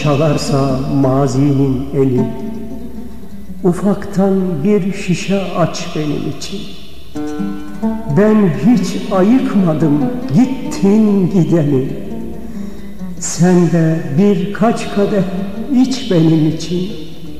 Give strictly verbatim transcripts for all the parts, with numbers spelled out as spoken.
çalarsa mazinin eli, ufaktan bir şişe aç benim için. Ben hiç ayıkmadım gittin gideni, sen de birkaç kadeh iç benim için.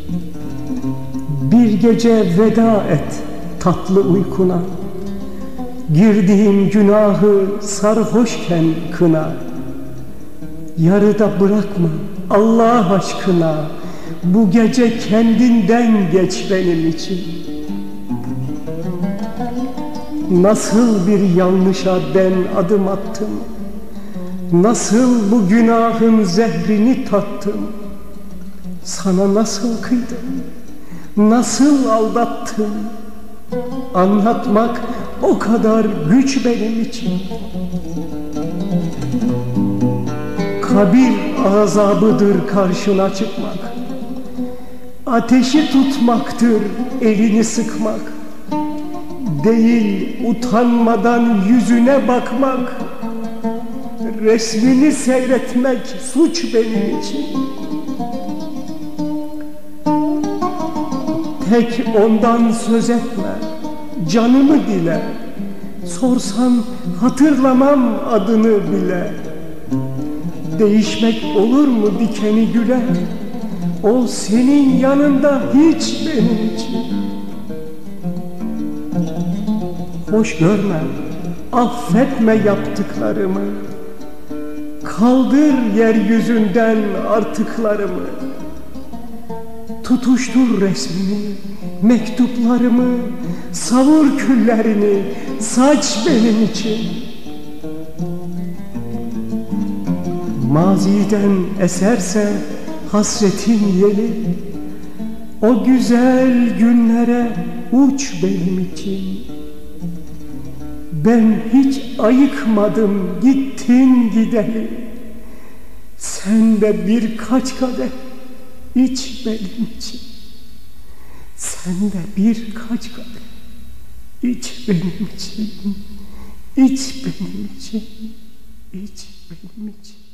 Bir gece veda et tatlı uykuna, girdiğim günahı sarhoşken kına. Yarıda bırakma Allah aşkına, bu gece kendinden geç benim için. Nasıl bir yanlışa ben adım attım, nasıl bu günahın zehrini tattım. Sana nasıl kıydım, nasıl aldattım, anlatmak o kadar güç benim için. Kabir azabıdır karşına çıkmak, ateşi tutmaktır elini sıkmak. Değil utanmadan yüzüne bakmak, resmini seyretmek suç benim için. Tek ondan söz etme, canımı dile, sorsan hatırlamam adını bile. Değişmek olur mu dikeni güle, o senin yanında hiç benim için. Hoş görme, affetme yaptıklarımı, kaldır yeryüzünden artıklarımı. Tutuştur resmini, mektuplarımı, savur küllerini, saç benim için. Maziden eserse hasretin yeli, o güzel günlere uç benim için. Ben hiç ayıkmadım gittin gideli, sen de birkaç kadeh iç benim için. Sen de birkaç kadeh iç benim için, iç benim için, iç benim için.